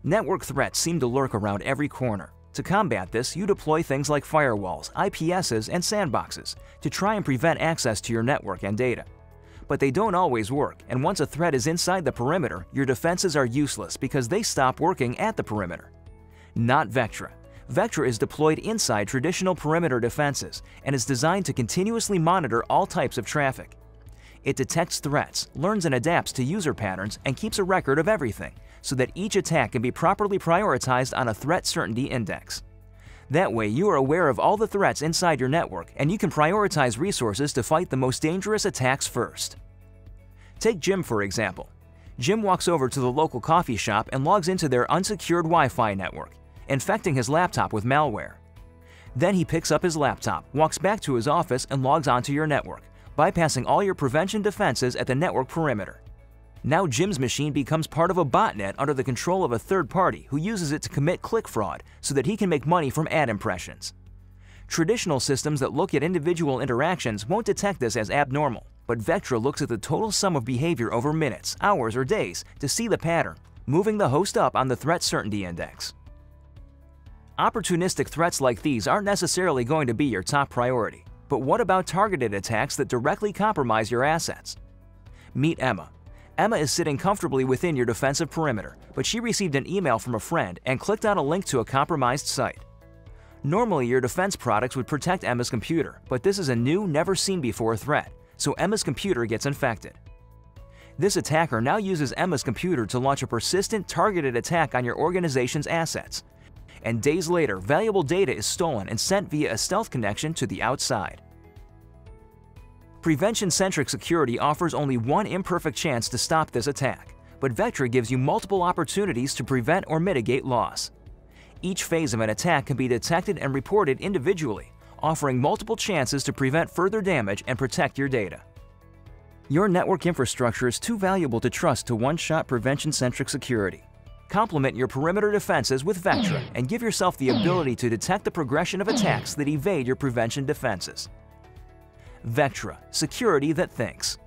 Network threats seem to lurk around every corner. To combat this, you deploy things like firewalls, IPSs, and sandboxes to try and prevent access to your network and data. But they don't always work, and once a threat is inside the perimeter, your defenses are useless because they stop working at the perimeter. Not Vectra. Vectra is deployed inside traditional perimeter defenses and is designed to continuously monitor all types of traffic. It detects threats, learns and adapts to user patterns, and keeps a record of everything, so that each attack can be properly prioritized on a threat certainty index. That way, you are aware of all the threats inside your network, and you can prioritize resources to fight the most dangerous attacks first. Take Jim, for example. Jim walks over to the local coffee shop and logs into their unsecured Wi-Fi network, infecting his laptop with malware. Then he picks up his laptop, walks back to his office, and logs onto your network, bypassing all your prevention defenses at the network perimeter. Now Jim's machine becomes part of a botnet under the control of a third party who uses it to commit click fraud so that he can make money from ad impressions. Traditional systems that look at individual interactions won't detect this as abnormal, but Vectra looks at the total sum of behavior over minutes, hours, or days to see the pattern, moving the host up on the threat certainty index. Opportunistic threats like these aren't necessarily going to be your top priority, but what about targeted attacks that directly compromise your assets? Meet Emma. Emma is sitting comfortably within your defensive perimeter, but she received an email from a friend and clicked on a link to a compromised site. Normally, your defense products would protect Emma's computer, but this is a new, never-seen-before threat, so Emma's computer gets infected. This attacker now uses Emma's computer to launch a persistent, targeted attack on your organization's assets. And days later, valuable data is stolen and sent via a stealth connection to the outside. Prevention-centric security offers only one imperfect chance to stop this attack, but Vectra gives you multiple opportunities to prevent or mitigate loss. Each phase of an attack can be detected and reported individually, offering multiple chances to prevent further damage and protect your data. Your network infrastructure is too valuable to trust to one-shot prevention-centric security. Complement your perimeter defenses with Vectra and give yourself the ability to detect the progression of attacks that evade your prevention defenses. Vectra, security that thinks.